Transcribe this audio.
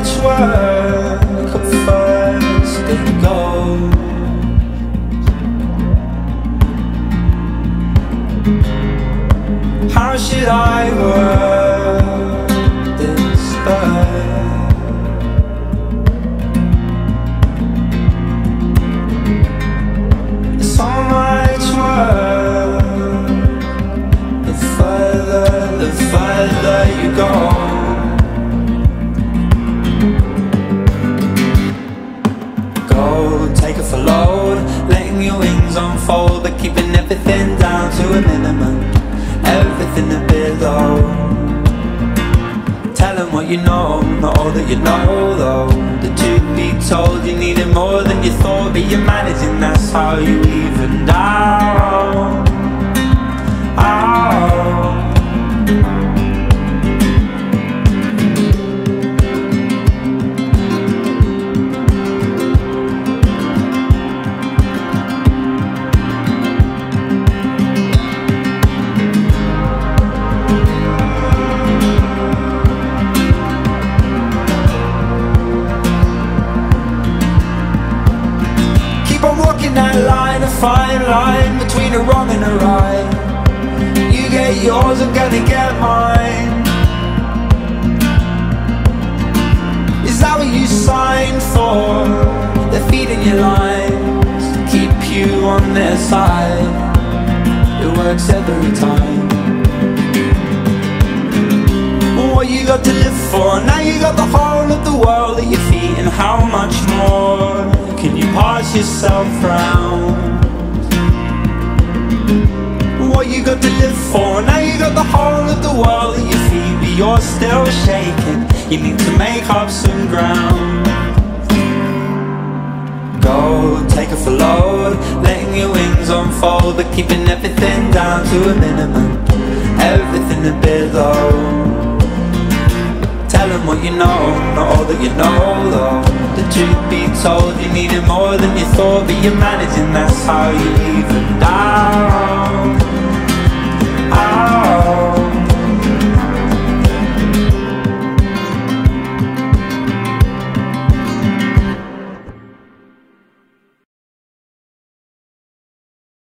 much work at first it goes. How should I word this better? It's so much work. The further you go. Go, take off a load, letting your wings unfold, but keeping everything down to a minimum. Everything a bit low. Tell them what you know, not all that you know though. The truth be told, you needed more than you thought, but you're managing, that's how you evened out. That line, a fine line between a wrong and a right. You get yours, I'm gonna get mine. Is that what you signed for? They're feeding you lines to keep you on their side. It works every time. What you got to live for? Now you got the whole of the world at your feet, and how much more can you pass yourself round? What you got to live for? Now you got the whole of the world at your feet, but you're still shaking. You need to make up some ground. Go, take off a load, letting your wings unfold, but keeping everything down to a minimum. Everything a bit low. Tell them what you know, not all that you know though. The truth be told, you needed more than you thought, but you're managing, that's how you even die.